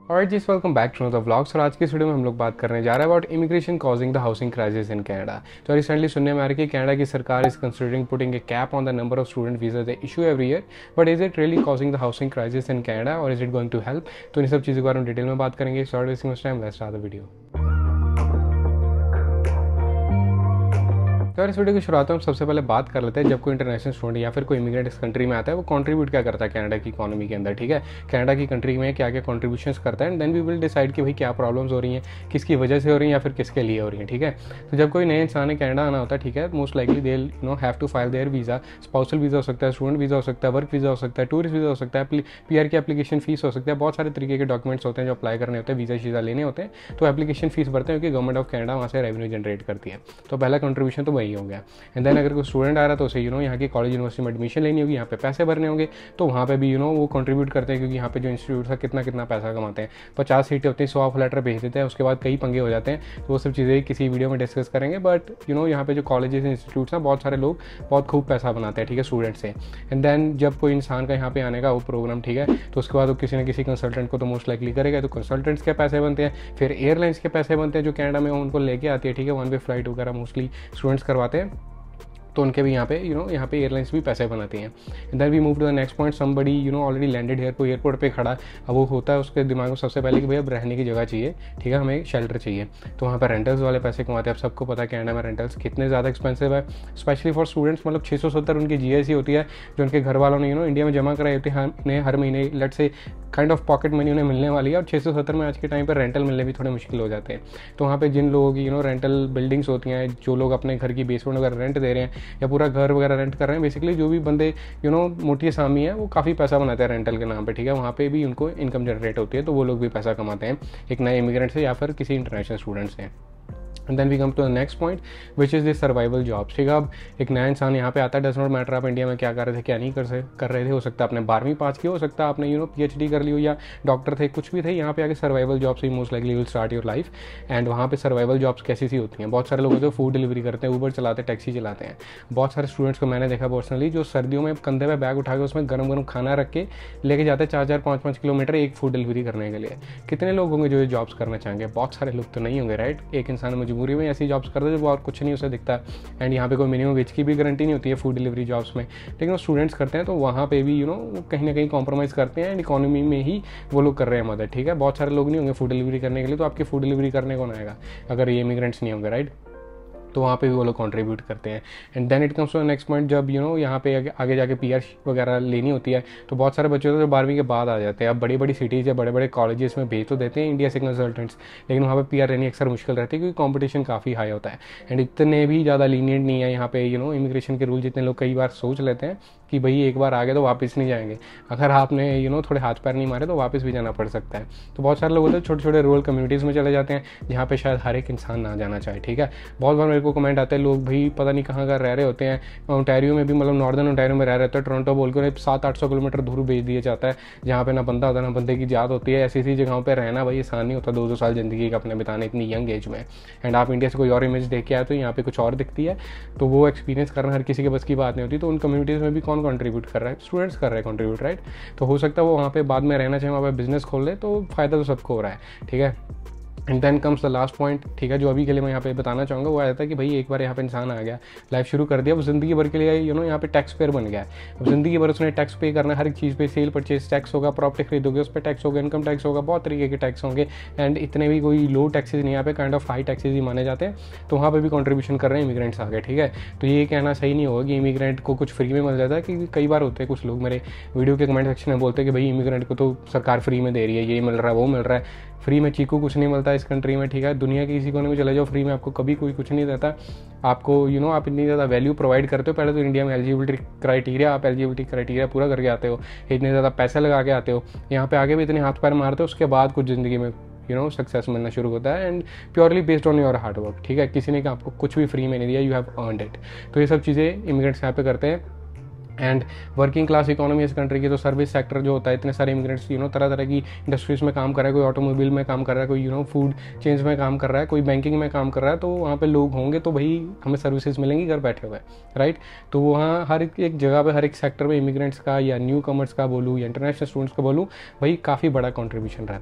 Alright ji, welcome back to the vlogs. और आज की इस वीडियो में हम लोग बात करने जा रहे हैं about immigration causing the housing crisis in Canada. तो रिसेंटली सुनने में आ रहा है कि कनाडा की सरकार is considering putting a cap on the number of student visa they issue every year, but is it really causing the housing crisis in Canada और is it going to help? तो इन सब चीज़ों के बारे में डिटेल में बात करेंगे। Sorry wasting much time, let's start the video. तो यार इस वीडियो की शुरुआत में हम सबसे पहले बात कर लेते हैं, जब कोई इंटरनेशनल स्टूडेंट या फिर कोई इमिग्रेंट इस कंट्री में आता है वो कंट्रीब्यूट क्या करता है कनाडा की इकोनॉमी के अंदर। ठीक है, कनाडा की कंट्री में क्या क्या कंट्रीब्यूशंस करता है, and then we will decide कि भाई क्या प्रॉब्लम्स हो रही हैं, किसकी वजह से हो रही हैं या फिर किसके लिए हो रही हैं। ठीक है, तो जब कोई नए इंसान ने कनाडा आना होता है, ठीक है, most likely they have to file their visa. Spousal visa हो सकता है, स्टूडेंट वीज़ा हो सकता है, वर्क वीज़ा हो सकता है, टूरिस्ट वीज़ा हो सकता है, पीआर की एप्लीकेशन फीस हो सकता है। बहुत सारे तरीके के डॉक्यूमेंट्स होते हैं जो अप्लाई करने होते हैं, वीज़ा शीज़ा लेने होते हैं, तो एप्लीकेशन फीस भरते हैं क्योंकि गवर्नमेंट ऑफ कनाडा वहाँ से रेवेन्यू जनरेट करती है। तो पहला कंट्रीब्यूशन तो वही हो गया। एंड देन अगर कोई स्टूडेंट आ रहा है तो उसे यहाँ की कॉलेज यूनिवर्सिटी में एडमिशन लेनी होगी, यहाँ पे पैसे भरने होंगे, तो वहाँ पे भी वो कंट्रीब्यूट करते हैं क्योंकि यहाँ पे जो इंस्टीट्यूट है कितना कितना पैसा कमाते हैं। 50 सीटें होती हैं, 100 ऑफ लेटर भेज देते हैं, उसके बाद कई पंगे हो जाते हैं। तो वो सब चीज़ें किसी वीडियो में डिस्कस करेंगे। बट यहाँ पे जो कॉलेजेस इंस्टीट्यूट्स हैं बहुत सारे लोग बहुत खूब पैसा बनाते हैं, ठीक है, स्टूडेंट से। एंड देन जब कोई इंसान का यहाँ पे आने का वो प्रोग्राम, ठीक है, तो उसके बाद वो किसी न किसी कंसल्टेंट को तो मोस्ट लाइकली करेगा, तो कंसल्टेंट्स के पैसे बनते हैं, फिर एयरलाइंस के पैसे बनते हैं जो कनाडा में उनको लेके आती है। ठीक है, वन वे फ्लाइट वगैरह मोस्टली स्टूडेंट्स करवाते हैं, तो उनके भी यहाँ पे यहाँ पे एयरलाइंस भी पैसे बनाती हैं। Then we move to the next point, somebody already landed here, कोई एयरपोर्ट पे खड़ा। अब वो होता है उसके दिमाग में सबसे पहले कि भैया अब रहने की जगह चाहिए, ठीक है, हमें शेल्टर चाहिए। तो वहाँ पर रेंटल्स वाले पैसे कमाते हैं। अब सबको पता है कनाडा में रेंटल्स कितने ज़्यादा एक्सपेंसिव है, स्पेशली फॉर स्टूडेंट्स। मतलब 670 उनकी जीएसटी होती है जो उनके घर वालों ने इंडिया में जमा कराई होती है उन्हें हर महीने। लेट से काइंड ऑफ पॉकेट मनी उन्हें मिलने वाली है, और 670 में आज के टाइम पर रेंटल मिलने भी थोड़े मुश्किल हो जाते हैं। तो वहाँ पे जिन लोगों की रेंटल बिल्डिंग्स होती हैं, जो लोग अपने घर की बेसमेंट वगैरह रेंट दे रहे हैं या पूरा घर वगैरह रेंट कर रहे हैं, बेसिकली जो भी बंदे मोटी असामी है वो काफ़ी पैसा बनाते हैं रेंटल के नाम पे। ठीक है, वहाँ पे भी उनको इनकम जनरेट होती है, तो वो लोग भी पैसा कमाते हैं एक नए इमिग्रेंट से या फिर किसी इंटरनेशनल स्टूडेंट से। And then we come to the next point which is the survival jobs. ठीक है, अब एक नया इंसान यहाँ पे आता है, डज नॉट मैटर आप इंडिया में क्या कर रहे थे क्या नहीं कर रहे थे। हो सकता है आपने 12वीं पास की, हो सकता है आपने पीएचडी कर ली हो या डॉक्टर थे, कुछ भी थे। यहाँ पे आके सर्वाइवल जॉब से most likely will start your life. And वहाँ पे सर्वाइवल जॉब्स कैसी सी होती हैं, बहुत सारे लोग होते हैं फूड डिलीवरी करते हैं, ऊबर चलाते हैं, टैक्सी चलाते हैं। बहुत सारे स्टूडेंट्स को मैंने देखा पर्सनली जो सर्दियों में कंधे पे बैग उठा के उसमें गर्म गर्म खाना रख के लेके जाते हैं 4-4, 5-5 किलोमीटर एक फूड डिलीवरी करने के लिए। कितने लोग होंगे जो ये जॉब्स करना चाहेंगे? बहुत सारे लोग तो नहीं होंगे, राइट। एक इंसान मजबूरी में ऐसी जॉब्स करते हैं जो और कुछ नहीं उसे दिखता। एंड यहाँ पे कोई मिनिमम वेज की भी गारंटी नहीं होती है फूड डिलीवरी जॉब्स में, लेकिन वो स्टूडेंट्स करते हैं, तो वहाँ पे भी कहीं ना कहीं कॉम्प्रोमाइज़ करते हैं एंड इकोनॉमी में ही वो लोग कर रहे हैं मदद। ठीक है, बहुत सारे लोग नहीं होंगे फूड डिलीवरी करने के लिए, तो आपकी फूड डिलीवरी करने कौन आएगा अगर ये इमिग्रेंट्स नहीं होंगे, राइट। तो वहाँ पे भी वो लोग कंट्रीब्यूट करते हैं। And then it comes to next point, जब यहाँ पे आगे जाके पीआर वगैरह लेनी होती है, तो बहुत सारे बच्चे जो 12वीं के बाद आ जाते हैं। अब बड़ी बड़ी सिटीज़ या बड़े बड़े कॉलेजेस में भेज तो देते हैं इंडिया से कंसल्टेंट्स, लेकिन वहाँ पे पीआर लेनी अक्सर मुश्किल रहती है क्योंकि कॉम्पिटिशन काफ़ी हाई होता है। एंड इतने भी ज़्यादा लीनियंट नहीं है यहाँ पे इमिग्रेशन के रूल, जितने लोग कई बार सोच लेते हैं कि भाई एक बार आ गए तो वापस नहीं जाएंगे। अगर आपने थोड़े हाथ पैर नहीं मारे तो वापस भी जाना पड़ सकता है। तो बहुत सारे लोग होते हैं छोटे छोटे रूरल कम्युनिटीज़ में चले जाते हैं जहाँ पे शायद हर एक इंसान ना जाना चाहे। ठीक है, बहुत बार मेरे को कमेंट आते हैं, लोग भाई पता नहीं कहाँ का रह रहे होते हैं, ओंटारियो में भी, मतलब नॉर्दर्न ओंटारियो में रह रहे होते हैं, टोरंटो बोल के 700-800 किलोमीटर दूर भेज दिया जाता है जहाँ पे ना बंदा होता है ना बंदे की जात होती है। ऐसी ऐसी जगहों पर रहना भाई आसान नहीं होता, 2-2 साल ज़िंदगी का अपने बिताने इतनी यंग एज में। एंड आप इंडिया से कोई और इमेज देख के आए तो यहाँ पे कुछ और दिखती है, तो वो एक्सपीरियंस करना हर किसी के बस की बात नहीं होती। तो उन कम्युनिटीज़ में भी कौन कंट्रीब्यूट कर रहा है? स्टूडेंट्स कर रहे हैं कंट्रीब्यूट, राइट। तो हो सकता है वो वहाँ पे बाद में रहना चाहिए, वहाँ पे बिजनेस खोल ले, तो फ़ायदा तो सबको हो रहा है। ठीक है, and then comes the last point, ठीक है, जो अभी के लिए मैं यहाँ पे बताना चाहूँगा वो आता है कि भाई एक बार यहाँ पे इंसान आ गया, लाइफ शुरू कर दिया, वो ज़िंदगी भर के लिए यहाँ पे टैक्स पेयर बन गया है। अब ज़िंदगी भर उसने टैक्स पे करना है, हर एक चीज़ पे सेल परचेज टैक्स होगा, प्रॉपर्टी खरीदोगे उस पर टैक्स होगा, इनकम टैक्स होगा, बहुत तरीके के टैक्स होंगे। एंड इतने भी कोई लो टैक्सेज नहीं, यहाँ पे काइंड ऑफ हाई टैक्सेज ही माने जाते हैं। तो वहाँ पर भी कॉन्ट्रीब्यूशन कर रहे हैं इमिग्रेंट्स आगे। ठीक है, तो ये कहना सही नहीं होगा कि इमिग्रेंट को कुछ फ्री में मिल जाता है, क्योंकि कई बार होते हैं कुछ लोग मेरे वीडियो के कमेंट सेक्शन में बोलते हैं कि भाई इमिग्रेंट को तो सरकार फ्री में दे रही है, ये मिल रहा है वो मिल रहा है। फ्री में चीकू कुछ नहीं मिलता इस कंट्री में। ठीक है, दुनिया के किसी कोने में चले जाओ, फ्री में आपको कभी कोई कुछ नहीं देता। आपको आप इतनी ज़्यादा वैल्यू प्रोवाइड करते हो। पहले तो इंडिया में एलिजिबिलिटी क्राइटेरिया, आप एलिजिबिलिटी क्राइटेरिया पूरा करके आते हो, इतने ज़्यादा पैसे लगा के आते हो, यहाँ पे आगे भी इतने हाथ पैर मारते हो, उसके बाद कुछ ज़िंदगी में सक्सेस मिलना शुरू होता है। And purely based on your hard work. ठीक है, किसी ने आपको कुछ भी फ्री में नहीं दिया, यू हैव अर्नड इट। तो ये सब चीज़ें इमिग्रेंट्स यहाँ पे करते हैं। एंड वर्किंग क्लास इकोनॉमी इस कंट्री की, तो सर्विस सेक्टर जो होता है, इतने सारे इमिग्रेंट्स तरह तरह की इंडस्ट्रीज़ में काम कर रहा है, कोई ऑटोमोबाइल में काम कर रहा है, कोई फूड चेंज में काम कर रहा है, कोई बैंकिंग में काम कर रहा है। तो वहाँ पे लोग होंगे तो भाई हमें सर्विसेज मिलेंगी घर बैठे हुए, राइट। तो वहाँ हर एक जगह पे हर एक सेक्टर में इमिग्रेंट्स का या न्यू कमर्स का बोलूँ या इंटरनेशनल स्टूडेंट्स का बोलूँ, भाई काफ़ी बड़ा कॉन्ट्रीब्यूशन रहता है।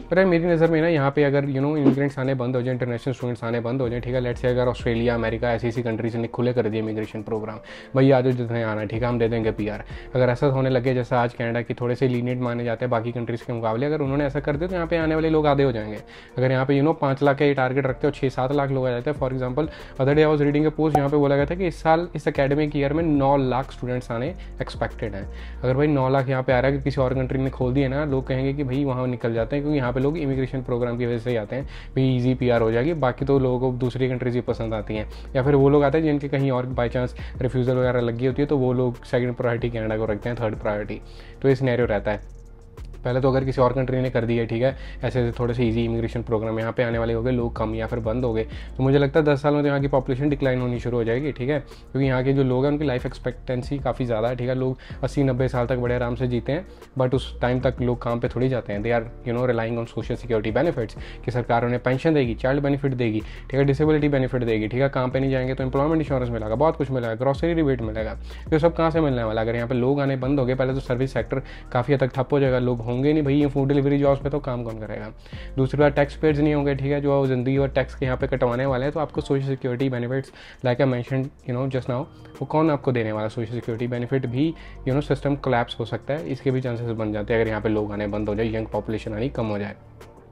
पर यार मेरी नज़र में ना यहाँ पे अगर इमिग्रेंट्स आने बंद हो जाए, इंटरनेशनल स्टूडेंट्स आने बंद हो जाए, ठीक है, लेट्स से अगर ऑस्ट्रेलिया, अमेरिका, ऐसी कंट्रीज ने खुले कर दिए इमिग्रेशन प्रोग्राम, भाई आज जितने आना ठीक है हम दे देंगे PR, अगर ऐसा होने लगे जैसा आज कनाडा की थोड़े से लीनियंट माने जाते हैं बाकी कंट्रीज़ के मुकाबले, अगर उन्होंने ऐसा कर दिया तो यहाँ पे आने वाले लोग आधे हो जाएंगे। अगर यहाँ पे 5 लाख का टारगेट रखते हो, 6-7 लाख लोग आ जाते हैं। For example other day I was reading a post, यहाँ पे बोला गया था कि इस साल इस एकेडमिक ईयर में 9 लाख स्टूडेंट्स आने एक्सपेक्टेड हैं। अगर भाई 9 लाख यहाँ पे आ रहा है कि किसी और कंट्री ने खोल दिया ना, लोग कहेंगे कि भाई वहाँ निकल जाते हैं, क्योंकि यहाँ पे लोग इमिग्रेशन प्रोग्राम की वजह से ही आते हैं, भाई ईजी PR हो जाएगी। बाकी तो लोगों को दूसरी कंट्रीज ही पसंद आती हैं, या फिर वो लोग आते हैं जिनके कहीं और बाई चांस रिफ्यूज़ल वगैरह लगी होती है, तो वो लोग सेकंड प्रायोरिटी कनाडा को रखते हैं, थर्ड प्रायोरिटी। तो ये सिनेरियो रहता है। पहले तो अगर किसी और कंट्री ने कर दी है, ठीक है, ऐसे थोड़े से इजी इमिग्रेशन प्रोग्राम, यहाँ पे आने वाले हो गए लोग कम या फिर बंद हो गए, तो मुझे लगता है 10 साल में तो यहाँ की पॉपुलेशन डिक्लाइन होनी शुरू हो जाएगी, ठीक है, क्योंकि यहाँ के जो लोग हैं उनकी लाइफ एक्सपेक्टेंसी काफ़ी ज़्यादा है, ठीक है, लोग 80-90 साल तक बड़े आराम से जीते हैं, बट उस टाइम तक लोग काम पे थोड़ी जाते हैं। They are relying on social security benefits, कि सरकार उन्हें पेंशन देगी, चाइल्ड बेनिफिट देगी, ठीक है, डिसेबिलिटी बेनिफिट देगी, ठीक है, काम पे नहीं जाएंगे तो एम्प्लॉयमेंट इंश्योरेंस मिलेगा, बहुत कुछ मिलेगा, ग्रॉसरी रिबेट मिलेगा, तो सब कहाँ से मिलने वाला। अगर यहाँ पे लोग आने बंद हो गए, पहले तो सर्विस सेक्टर काफ़ी हद तक ठप हो जाएगा, लोग होंगे नहीं भाई, ये फूड डिलीवरी जॉब्स पे तो काम कौन करेगा। दूसरी बात टैक्स पेड्स नहीं होंगे, ठीक है, जो जिंदगी और टैक्स के यहाँ पे कटवाने वाले हैं, तो आपको social security benefits like I mentioned just now, वो कौन आपको देने वाला। सोशल सिक्योरिटी बेनिफिट भी सिस्टम कोलैप्स हो सकता है, इसके भी चांसेस बन जाते हैं अगर यहाँ पे लोग आने बंद हो जाए, यंग पॉपुलेशन आनी कम हो जाए।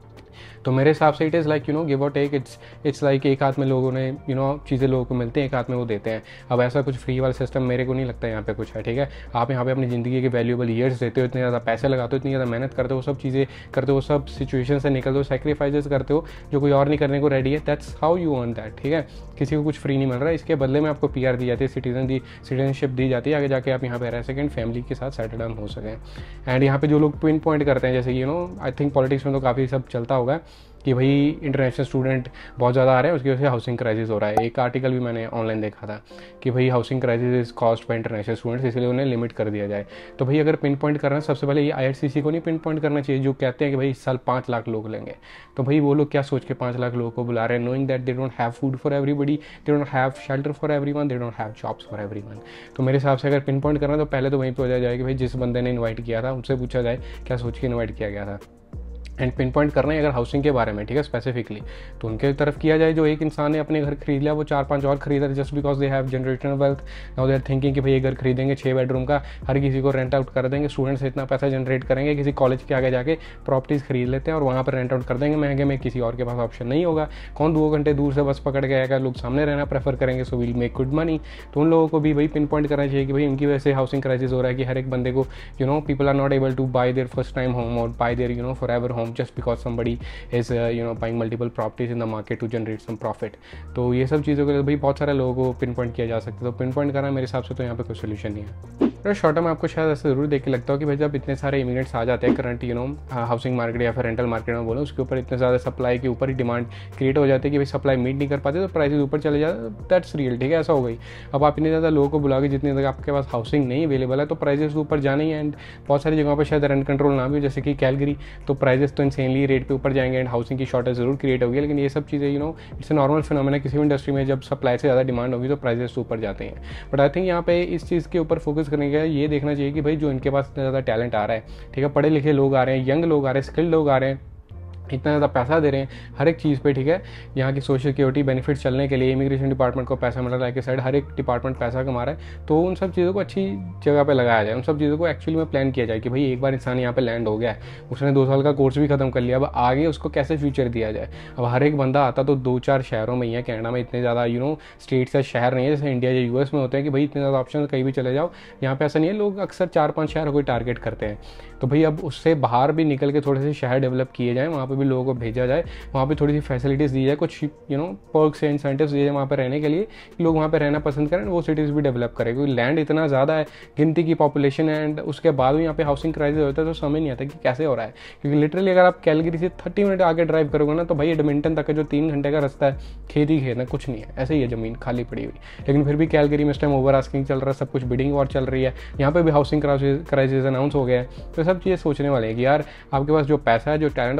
तो मेरे हिसाब से इट इज़ लाइक गिव और टेक, इट्स लाइक एक हाथ में लोगों ने चीज़ें लोगों को मिलती हैं, एक हाथ में वो देते हैं। अब ऐसा कुछ फ्री वाला सिस्टम मेरे को नहीं लगता यहाँ पे कुछ है, ठीक है। आप यहाँ पे अपनी ज़िंदगी के वैल्यूएबल ईयर्स देते हो, इतने ज़्यादा पैसे लगाते हो, इतनी ज़्यादा मेहनत करते हो, सब चीज़ें करते हो, सब सिचुएशन से निकलते हो, सेक्रीफाइसेस करते हो जो कोई और नहीं करने को रेडी है। That's how you earn that, ठीक है। किसी को कुछ फ्री नहीं मिल रहा है, इसके बदले में आपको PR दी जाती है, सिटीजनशिप दी जाती है, आगे जाके आप यहाँ पे रह सकें, फैमिली के साथ सेटल डाउन हो सकें। एंड यहाँ पे जो लोग पिन पॉइंट करते हैं, जैसे आई थिंक पॉलिटिक्स में तो काफ़ी सब चलता होगा कि भाई इंटरनेशनल स्टूडेंट बहुत ज़्यादा आ रहे हैं, उसकी वजह से हाउसिंग क्राइसिस हो रहा है। एक आर्टिकल भी मैंने ऑनलाइन देखा था कि भाई housing crisis is caused by international students, इसलिए उन्हें लिमिट कर दिया जाए। तो भाई अगर पिन पॉइंट करना है, सबसे पहले ये IRCC को नहीं पिन पॉइंट करना चाहिए, जो कहते हैं कि भाई इस साल 5 लाख लोग लेंगे। तो भाई वो लोग क्या सोच के 5 लाख लोगों को बुला रहे हैं, knowing that they don't have food for everybody, they don't have shelter for everyone, they don't have jobs for everyone. तो मेरे हिसाब से अगर पिन पॉइंट करना है तो पहले तो वहीं पर हो जाए कि भाई जिस बंदे ने इन्वाइट किया था उनसे पूछा जाए क्या सोच के इन्वाइट किया गया था। एंड पिन पॉइंट करना है अगर हाउसिंग के बारे में, ठीक है, स्पेसिफिकली, तो उनके तरफ किया जाए। जो एक इंसान ने अपने घर खरीद लिया, वो 4-5 और खरीदा just because they have generational wealth. Now they are thinking कि भाई ये घर खरीदेंगे 6 बेडरूम का, हर किसी को रेंट आउट कर देंगे, स्टूडेंट से इतना पैसा जनरेट करेंगे, किसी कॉलेज के आगे जाके प्रॉपर्टीज़ खरीद लेते हैं और वहाँ पर रेंट आउट कर देंगे महंगे में, किसी और के पास ऑप्शन नहीं होगा। कौन 2 घंटे दूर से बस पकड़ के आएगा, लोग सामने रहना प्रेफर करेंगे, so will make good money. तो उन लोगों को भी भाई पिन पॉइंट करना चाहिए कि भाई उनकी वजह से हाउसिंग क्राइसिस हो रहा है, कि हर एक बंदे को people are not able to buy their first time home और buy their forever home just because somebody is buying multiple properties in the market to generate some profit। तो ये सब चीज़ों के लिए भाई बहुत सारे लोगों को पिन पॉइंट किया जा सकता है। तो पिन पॉइंट करना मेरे हिसाब से तो यहाँ पे कोई सोल्यूशन नहीं है। तो शॉर्ट टर्म आपको शायद ऐसे ज़रूर देख के लगता हो कि भाई जब इतने सारे इमिग्रेंट्स आ जाते हैं करंट हाउसिंग मार्केट या फिर रेंटल मार्केट में बोलो, उसके ऊपर इतने ज़्यादा सप्लाई के ऊपर ही डिमांड क्रिएट हो जाती है कि भाई सप्लाई मीट नहीं कर पाते, तो प्राइसेस ऊपर चले जाते। दैट्स रियल, ठीक है, ऐसा हो गई। अब आप इतने ज़्यादा लोगों को बुलाओगे, जितने तक आपके पास हाउसिंग नहीं अवेलेबल है, तो प्राइसेस ऊपर जाने ही। एंड बहुत सारी जगहों पर शायद रेंट कंट्रोल ना भी हो, जैसे कि कैलगरी, तो प्राइसेस तो इंसेनली रेट पे ऊपर जाएंगे एंड हाउसिंग की शॉर्टेज जरूर क्रिएट होगी। लेकिन ये सब चीज़ें इट्स ए नॉर्मल फिनोमेना, किसी भी इंडस्ट्री में जब सप्लाई से ज़्यादा डिमांड होगी तो प्राइसेस ऊपर जाते हैं। बट आई थिंक यहाँ पे इस चीज़ के ऊपर फोकस करने का ये देखना चाहिए कि भाई जो इनके पास इतना ज़्यादा टैलेंट आ रहा है, ठीक है, पढ़े लिखे लोग आ रहे हैं, यंग लोग आ रहे हैं, स्किल्ड लोग आ रहे हैं, इतना ज़्यादा पैसा दे रहे हैं हर एक चीज़ पे, ठीक है। यहाँ की सोशल सिक्योरिटी बेनिफिट चलने के लिए इमिग्रेशन डिपार्टमेंट को पैसा मिल रहा है, कि साइड हर एक डिपार्टमेंट पैसा कमा रहा है। तो उन सब चीज़ों को अच्छी जगह पे लगाया जाए, उन सब चीज़ों को एक्चुअली में प्लान किया जाए कि भाई एक बार इंसान यहाँ पे लैंड हो गया है, उसने 2 साल का कोर्स भी खत्म कर लिया, अब आगे उसको कैसे फ्यूचर दिया जाए। अब हर एक बंदा आता तो 2-4 शहरों में ही है, कनाडा में इतने ज़्यादा स्टेट्स या शहर नहीं है जैसे इंडिया या US में होते हैं कि भाई इतने ज़्यादा ऑप्शन कहीं भी चले जाओ। यहाँ पे ऐसा नहीं है, लोग अक्सर 4-5 शहर को टारगेट करते हैं। तो भाई अब उससे बाहर भी निकल के थोड़े से शहर डेवलप किए जाएँ, वहाँ पर भी लोगों को भेजा जाए, वहाँ पे थोड़ी सी फैसिलिटीज़ दी जाए, कुछ पर्क्स या इंसेंटिव्स दिए जाए वहाँ पे रहने के लिए, लोग वहाँ पे रहना पसंद करें, वो सिटीज़ भी डेवलप करें। क्योंकि लैंड इतना ज़्यादा है, गिनती की पॉपुलेशन है, एंड उसके बाद भी यहाँ पे हाउसिंग क्राइसिस होता है, तो समझ नहीं आता कि कैसे हो रहा है। क्योंकि लिटरली अगर आप कैलगरी से 30 मिनट आगे ड्राइव करोगे ना, तो भाई एडमिंटन तक का जो 3 घंटे का रास्ता है, खेत ही खेत है, कुछ नहीं है, ऐसे ही है, ज़मीन खाली पड़ी हुई। लेकिन फिर भी कैलगरी में इस टाइम ओवर आस्किंग चल रहा है, सब कुछ बिडिंग वॉर चल रही है, यहाँ पे भी हाउसिंग क्राइसिस अनाउंस हो गया है। तो सब चीज़ें सोचने वाले हैं कि यार आपके पास जो पैसा है, जो टैलेंट है, उसे अच्छी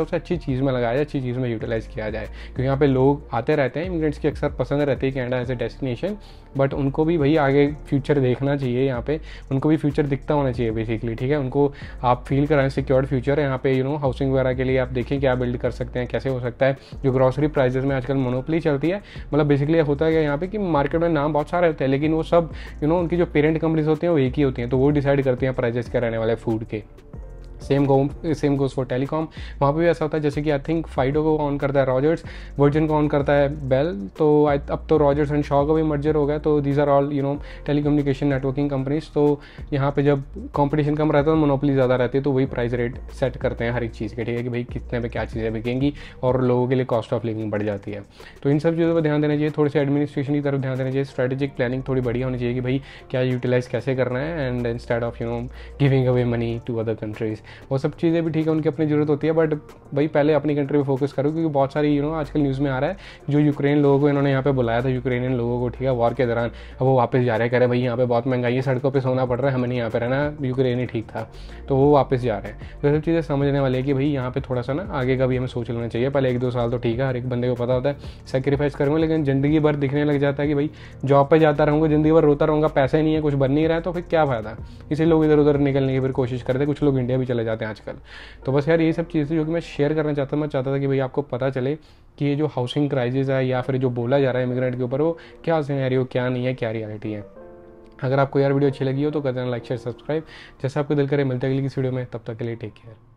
चीज़ में लगाया जाए, अच्छी चीज़ में यूटिलाइज़ किया जाए, क्योंकि यहाँ पे लोग आते रहते हैं, इमिग्रेंट्स की अक्सर पसंद रहती है Canada as a destination, but उनको भी भाई आगे फ्यूचर देखना चाहिए, यहाँ पे उनको भी फ्यूचर दिखता होना चाहिए बेसिकली, ठीक है। उनको आप फील कराएं सिक्योर्ड फ्यूचर है यहाँ पे, हाउसिंग वगैरह के लिए आप देखें क्या बिल्ड कर सकते हैं, कैसे हो सकता है। जो ग्रॉसरी प्राइजेस में आजकल मोनोपोली चलती है, मतलब बेसिकली होता है यहाँ पे कि मार्केट में नाम बहुत सारे होते हैं, लेकिन वो सब उनकी जो पेरेंट कंपनीज होती हैं वो एक ही होती हैं, तो वो डिसाइड करती हैं प्राइजेस क्या रहने वाले फूड के। सेम गोज़ फॉर टेलीकॉम, वहाँ पे भी ऐसा होता है, जैसे कि आई थिंक फाइडो को ऑन करता है रॉजर्स, वर्जिन को ऑन करता है बेल, तो अब तो रॉजर्स एंड शॉ का भी मर्जर हो गया, तो these are all telecommunication networking companies. तो यहाँ पे जब कंपटीशन कम रहता है तो मोनोपोली ज़्यादा रहती है, तो वही प्राइस रेट सेट करते हैं हर एक चीज़ के, ठीक है, कि भाई कितने पे क्या चीज़ें बिकेंगी और लोगों के लिए कॉस्ट ऑफ लिविंग बढ़ जाती है। तो इन सब चीज़ों पर ध्यान देना चाहिए, थोड़ी सी एडमिनिस्ट्रेशन की तरफ ध्यान देना चाहिए, स्ट्रेटेजिक प्लानिंग थोड़ी बढ़िया होनी चाहिए कि भाई क्या यूटिलाइज़ कैसे करना है, and instead of giving away money to other countries. वो सब चीज़ें भी ठीक है, उनकी अपनी ज़रूरत होती है, बट भाई पहले अपनी कंट्री पे फोकस करो, क्योंकि बहुत सारी आजकल न्यूज़ में आ रहा है जो यूक्रेन लोगों को इन्होंने यहाँ पे बुलाया था, यूक्रेनियन लोगों को, ठीक है, वॉर के दौरान, अब वो वापस जा रहे हैं, कह रहे भाई यहाँ पे बहुत महंगाई है, सड़कों पे सोना पड़ रहा है, हमें नहीं यहाँ पे रहना, यूक्रेन ही ठीक था, तो वो वापस जा रहे हैं। तो ये सब चीज़ें समझने वाली है कि भाई यहाँ पे थोड़ा सा ना आगे का भी हमें सोच लेना चाहिए। पहले 1-2 साल तो ठीक है, हर एक बंदे को पता होता है सेक्रीफाइस करूँगा, लेकिन ज़िंदगी भर दिखने लग जाता है कि भाई जॉब पर जाता रहूँगा, ज़िंदगी भर रोता रहूँगा, पैसा ही नहीं है, कुछ बन नहीं रहा है, तो फिर क्या फ़ायदा। इसी लोग इधर उधर निकलने की फिर कोशिश करते हैं, कुछ लोग इंडिया भी चले जाते हैं आजकल। तो बस यार ये सब चीज़ें जो कि मैं शेयर करना चाहता हूँ, मैं चाहता था कि भाई आपको पता चले कि ये जो हाउसिंग क्राइसिस है या फिर जो बोला जा रहा है इमिग्रेंट के ऊपर, वो क्या सिनेरियो, क्या नहीं है, क्या रियलिटी है। अगर आपको यार वीडियो अच्छी लगी हो तो कर देना लाइक शेयर सब्सक्राइब, जैसा आपको दिल करे। मिलते हैं अगली किसी वीडियो में, तब तक के लिए टेक केयर।